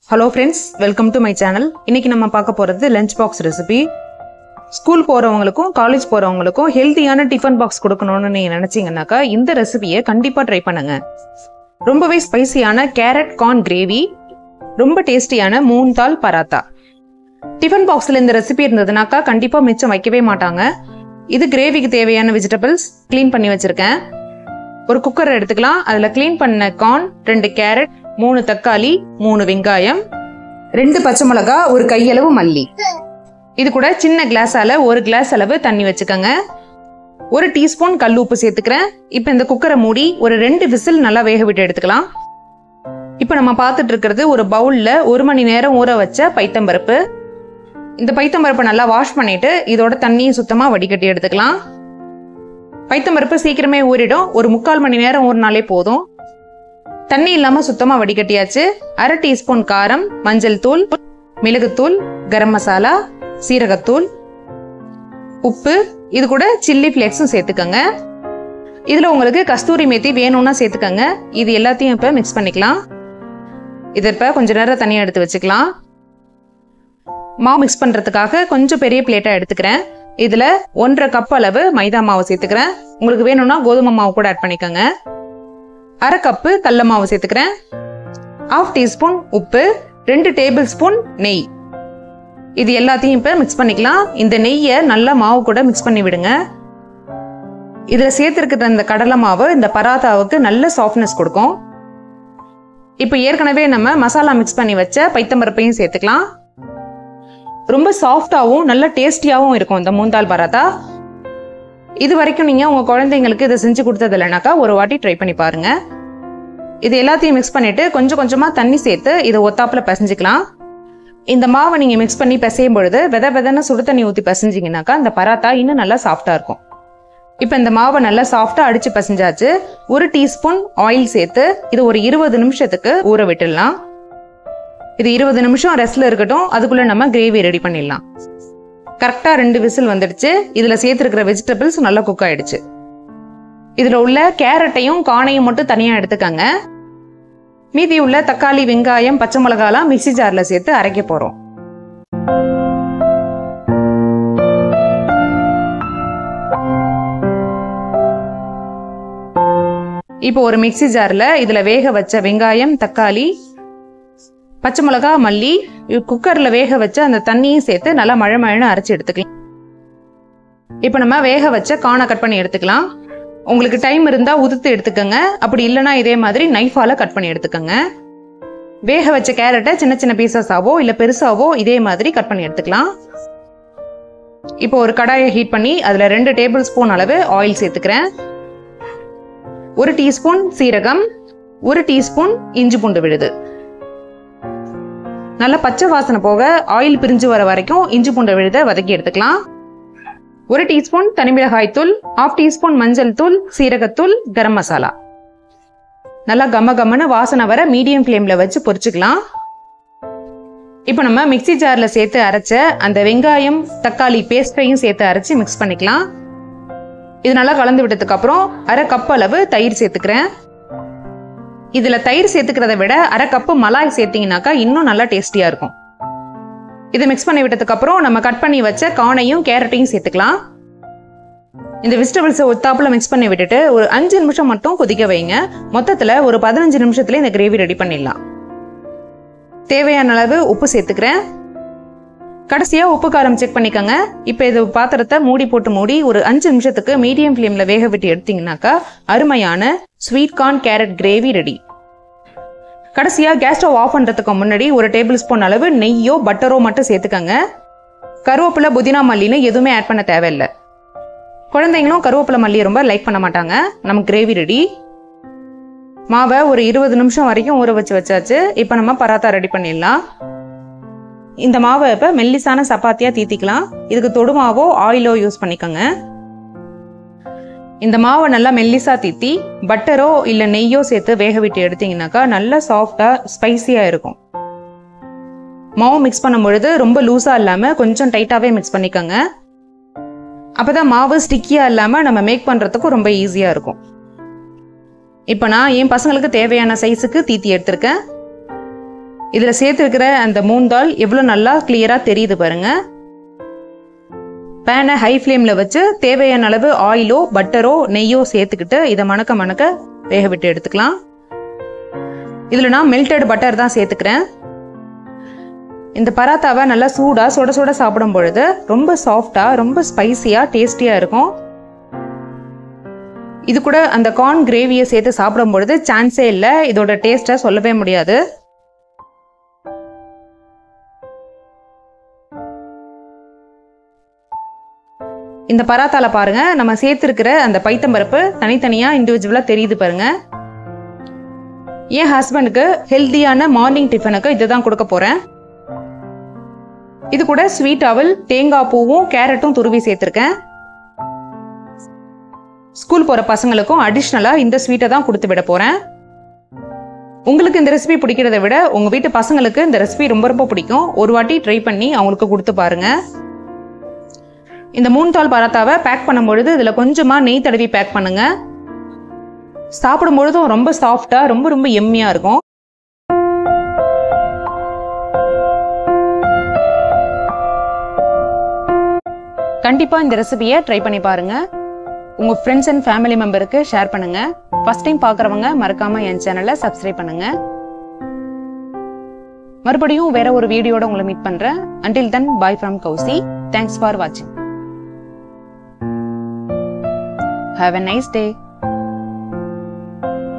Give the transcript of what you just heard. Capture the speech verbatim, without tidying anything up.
Hello friends, welcome to my channel. இன்னைக்கு நம்ம பார்க்க போறது லஞ்ச் பாக்ஸ் ரெசிபி. ஸ்கூல் போறவங்களுக்கும் காலேஜ் போறவங்களுக்கும் ஹெல்தியான டிஃபன் பாக்ஸ் கொடுக்கணும்னு நீங்க நினைச்சீங்கன்னாக்கா இந்த ரெசிபியை கண்டிப்பா ட்ரை பண்ணுங்க. ரொம்பவே ஸ்பைசியான கேரட் கார்ன் கிரேவி, ரொம்ப டேஸ்டியான மூன் தால் பராத்தா. டிஃபன் பாக்ஸ்ல இந்த ரெசிபி இருந்ததுனாக்கா கண்டிப்பா மிச்சம் வைக்கவே மாட்டாங்க. இது கிரேவிக்கு தேவையான வெஜிடபிள்ஸ் க்ளீன் பண்ணி வச்சிருக்கேன். ஒரு குக்கர் எடுத்துக்கலாம். அதுல க்ளீன் பண்ண கார்ன், ரெண்டு கேரட், மூணு தக்காளி, மூணு வெங்காயம், ரெண்டு பச்சை மிளகா, ஒரு கையளவு மல்லி. இது கூட சின்ன கிளாஸால ஒரு கிளாஸ் அளவு தண்ணி வச்சுக்கோங்க. ஒரு டீஸ்பூன் கல் உப்பு சேர்த்துக்கிறேன். இப்போ இந்த குக்கரை மூடி ஒரு ரெண்டு விசில் நல்லா வேக விட்டு எடுத்துக்கலாம். இப்போ நம்ம பார்த்துட்டு இருக்கிறது ஒரு பவுல்ல ஒரு மணி நேரம் ஊற வச்ச பைத்தம்பருப்பு. இந்த பைத்தம்பருப்பை நல்லா வாஷ் பண்ணிட்டு இதோட தண்ணியை சுத்தமா வடிகட்டி எடுத்துக்கலாம். பைத்தம்பருப்பு சீக்கிரமே ஊறிடும். ஒரு முக்கால் மணி நேரம் ஊறினாலே போதும். தண்ணி இல்லாம சுத்தமா வடிகட்டியாச்சு. அரை டீஸ்பூன் காரம், மஞ்சள் தூள், மிளகுத்தூள், கரம் மசாலா, சீரகத்தூள், உப்பு, இது கூட சில்லி ஃபிளேக்ஸும் சேர்த்துக்கங்க. இதுல உங்களுக்கு கஸ்தூரி மேத்தி வேணும்னா சேர்த்துக்கங்க. இது எல்லாத்தையும் இப்ப மிக்ஸ் பண்ணிக்கலாம். இதை இப்ப கொஞ்ச நேரம் தனியா எடுத்து வச்சுக்கலாம். மாவு மிக்ஸ் பண்றதுக்காக கொஞ்சம் பெரிய பிளேட்டா எடுத்துக்கிறேன். இதுல ஒன்றரை கப் அளவு மைதா மாவு சேர்த்துக்கிறேன். உங்களுக்கு வேணும்னா கோதுமை மாவு கூட ஆட் பண்ணிக்கோங்க. அரை கப்பு கடலை மாவு சேர்த்துக்கிறேன். ஹாஃப் டீஸ்பூன் உப்பு, ரெண்டு டேபிள் ஸ்பூன் நெய். இது எல்லாத்தையும் இப்ப மிக்ஸ் பண்ணிக்கலாம். இந்த நெய்யை நல்லா மாவு கூட மிக்ஸ் பண்ணி விடுங்க. இதுல சேர்த்திருக்கிற இந்த கடலை மாவு இந்த பராத்தாவுக்கு நல்ல சாஃப்ட்னஸ் கொடுக்கும். இப்போ ஏற்கனவே நம்ம மசாலா மிக்ஸ் பண்ணி வச்ச பைத்தம்பருப்பையும் சேர்த்துக்கலாம். ரொம்ப சாஃப்டாகவும் நல்ல டேஸ்டியாகவும் இருக்கும் இந்த மூன் தால் பராத்தா. இது வரைக்கும் நீங்க உங்க குழந்தைங்களுக்கு இதை செஞ்சு கொடுத்தது இல்லைனாக்கா ஒரு வாட்டி ட்ரை பண்ணி பாருங்க. இது எல்லாத்தையும் மிக்ஸ் பண்ணிட்டு கொஞ்சம் கொஞ்சமா தண்ணி சேர்த்து இதை ஒத்தாப்புல பிசைஞ்சிக்கலாம். இந்த மாவை நீங்க மிக்ஸ் பண்ணி பிசையும் பொழுது வித விதன்னு சுடு தண்ணி ஊற்றி பிசைஞ்சிங்கனாக்கா இந்த பராத்தா இன்னும் நல்லா சாஃப்டா இருக்கும். இப்போ இந்த மாவை நல்லா சாஃப்டா அடிச்சு பிசைஞ்சாச்சு. ஒரு டீஸ்பூன் ஆயில் சேர்த்து இது ஒரு இருபது நிமிஷத்துக்கு ஊற விட்டுடலாம். இது இருபது நிமிஷம் ரெஸ்ட்ல இருக்கட்டும். அதுக்குள்ள நம்ம கிரேவி ரெடி பண்ணிடலாம். கரெக்டா ரெண்டு விசில் வந்துடுச்சு. இதுல சேர்த்துருக்கிற வெஜிடபிள்ஸ் நல்லா குக் ஆயிடுச்சு. இதுல உள்ள கேரட்டையும் கார்னையும் மட்டும் தனியா எடுத்துக்கங்க. மீதி உள்ள தக்காளி, வெங்காயம், பச்சை மிளகாலாம் மிக்சி ஜார்ல சேர்த்து அரைக்க போறோம். இப்போ ஒரு மிக்சி ஜார்ல இதுல வேக வச்ச வெங்காயம், தக்காளி, பச்சை மிளகா, மல்லி, குக்கர்ல வேக வச்ச அந்த தண்ணியும் சேர்த்து நல்லா மழை மழைன்னு அரைச்சி எடுத்துக்கலாம். இப்போ நம்ம வேக வச்ச கார்னை கட் பண்ணி எடுத்துக்கலாம். உங்களுக்கு டைம் இருந்தா உதுத்து எடுத்துக்கோங்க. அப்படி இல்லைன்னா இதே மாதிரி நைஃபால கட் பண்ணி எடுத்துக்கோங்க. வேக வச்ச கேரட்டை சின்ன சின்ன பீசஸாவோ இல்ல பெருசாவோ இதே மாதிரி கட் பண்ணி எடுத்துக்கலாம். இப்போ ஒரு கடாயை ஹீட் பண்ணி அதுல ரெண்டு டேபிள் ஸ்பூன் அளவு ஆயில் சேர்த்துக்கிறேன். ஒரு டீஸ்பூன் சீரகம், ஒரு டீஸ்பூன் இஞ்சி பூண்டு விழுது. நல்லா பச்சை வாசனை போக ஆயில் பிரிஞ்சு வர வரைக்கும் இஞ்சி பூண்டு விழுத வதக்கி எடுத்துக்கலாம். ஒரு டீஸ்பூன் தனிமிளகாய் தூள், ஹாஃப் டீஸ்பூன் மஞ்சள் தூள், சீரகத்தூள், கரம் மசாலா. நல்லா கம கம்மன்னு வாசனை வர மீடியம் ஃப்ளேம்ல வச்சு பொரிச்சுக்கலாம். இப்போ நம்ம மிக்சி ஜார்ல சேர்த்து அரைச்ச அந்த வெங்காயம், தக்காளி பேஸ்டையும் சேர்த்து அரைச்சி மிக்ஸ் பண்ணிக்கலாம். இது நல்லா கலந்து விட்டதுக்கு அப்புறம் அரை கப் அளவு தயிர் சேர்த்துக்கிறேன். இதுல தயிர் சேர்த்துக்கிறத விட அரை கப்பு மலாய் சேர்த்தீங்கன்னாக்கா இன்னும் நல்லா டேஸ்டியா இருக்கும். இதை மிக்ஸ் பண்ணி விட்டதுக்கு அப்புறம் நம்ம கட் பண்ணி வச்ச கார்னையும் கேரட்டையும் சேர்த்துக்கலாம். இந்த வெஜிடபிள்ஸை ஒத்தாப்புல மிக்ஸ் பண்ணி விட்டுட்டு ஒரு அஞ்சு நிமிஷம் மட்டும் கொதிக்க வைங்க. மொத்தத்துல ஒரு பதினஞ்சு நிமிஷத்துல இந்த கிரேவி ரெடி பண்ணிடலாம். தேவையான அளவு உப்பு சேர்த்துக்கிறேன். கடைசியா உப்பு காரம் செக் பண்ணிக்கோங்க. இப்போ இது பாத்திரத்தை மூடி போட்டு மூடி ஒரு அஞ்சு நிமிஷத்துக்கு மீடியம் ஃப்ளேம்ல வேக விட்டு எடுத்தீங்கன்னாக்கா அருமையான sweet corn carrot gravy ready. கடைசியா கேஸ் ஸ்டவ் ஆஃப் பண்றதுக்கு முன்னாடி ஒரு டேபிள் ஸ்பூன் அளவு நெய்யோ பட்டரோ மட்டும் சேர்த்துக்கங்க. கருவேப்பிலை, புதினா, மல்லின்னு எதுவுமே ஆட் பண்ண தேவையில்லை. குழந்தைங்களும் கருவேப்பிலை, மல்லியை ரொம்ப லைக் பண்ண மாட்டாங்க. நம்ம கிரேவி ரெடி. மாவை ஒரு இருபது நிமிஷம் வரைக்கும் ஊற வச்சு வச்சாச்சு. இப்போ நம்ம பராத்தா ரெடி பண்ணிடலாம். இந்த மாவை இப்ப மெல்லிசான சப்பாத்தியா தீத்திக்கலாம். இதுக்கு தொடுமாவோ ஆயிலோ யூஸ் பண்ணிக்கோங்க. இந்த மாவை நல்லா மெல்லிசா தீத்தி பட்டரோ இல்ல நெய்யோ சேர்த்து வேக விட்டு எடுத்தீங்கன்னாக்கா நல்லா சாஃப்டா ஸ்பைசியா இருக்கும். மாவு மிக்ஸ் பண்ணும் பொழுது ரொம்ப லூஸா இல்லாம கொஞ்சம் டைட்டாவே மிக்ஸ் பண்ணிக்கோங்க. அப்பதான் மாவு ஸ்டிக்கியா இல்லாம நம்ம மேக் பண்றதுக்கு ரொம்ப ஈஸியா இருக்கும். இப்போ நான் என் பசங்களுக்கு தேவையான சைஸுக்கு தீத்தி எடுத்திருக்கேன். இதில் சேர்த்துருக்கிற அந்த மூணு தால் எவ்வளோ நல்லா கிளியராக தெரியுது பாருங்க. பேனை ஹை ஃப்ளேமில் வச்சு தேவையான அளவு ஆயிலோ பட்டரோ நெய்யோ சேர்த்துக்கிட்டு இதை மணக்க மணக்க வேக விட்டு எடுத்துக்கலாம். இதில் நான் மெல்டட் பட்டர் தான் சேர்த்துக்கிறேன். இந்த பராத்தாவை நல்லா சூடாக சுட சுட சாப்பிடும் பொழுது ரொம்ப சாஃப்டாக ரொம்ப ஸ்பைசியாக டேஸ்டியாக இருக்கும். இது கூட அந்த கார்ன் கிரேவியை சேர்த்து சாப்பிடும் பொழுது சான்ஸே இல்லை, இதோட டேஸ்ட்டை சொல்லவே முடியாது. இந்த பராத்தால பாருங்க, நம்ம சேர்த்துருக்கிற அந்த பைத்தம்பருப்பு தனித்தனியாக இண்டிவிஜுவலாக தெரியுது பாருங்க. என் ஹஸ்பண்டுக்கு ஹெல்த்தியான மார்னிங் டிஃபனுக்கு இதுதான் கொடுக்க போகிறேன். இது கூட ஸ்வீட் அவல், தேங்காய் பூவும் கேரட்டும் துருவி சேர்த்துருக்கேன். ஸ்கூல் போகிற பசங்களுக்கும் அடிஷ்னலாக இந்த ஸ்வீட்டை தான் கொடுத்து விட போகிறேன். உங்களுக்கு இந்த ரெசிபி பிடிக்கிறத விட உங்கள் வீட்டு பசங்களுக்கு இந்த ரெசிபி ரொம்ப ரொம்ப பிடிக்கும். ஒரு வாட்டி ட்ரை பண்ணி அவங்களுக்கு கொடுத்து பாருங்கள். இந்த மூணு தால் பராத்தாவை பேக் பண்ணும்பொழுது இதில் கொஞ்சமாக நெய் தடவி பேக் பண்ணுங்க. சாப்பிடும் பொழுதும் ரொம்ப சாஃப்டாக ரொம்ப ரொம்ப எம்மியாக இருக்கும். கண்டிப்பாக இந்த ரெசிபியை ட்ரை பண்ணி பாருங்க. உங்கள் ஃப்ரெண்ட்ஸ் அண்ட் ஃபேமிலி மெம்பருக்கு ஷேர் பண்ணுங்க. ஃபர்ஸ்ட் டைம் பார்க்குறவங்க மறக்காம என் சேனலை சப்ஸ்கிரைப் பண்ணுங்க. மறுபடியும் வேற ஒரு வீடியோட உங்களை மீட் பண்றேன். Until then bye from Kausi. Thanks for வாட்சிங். Have a nice day.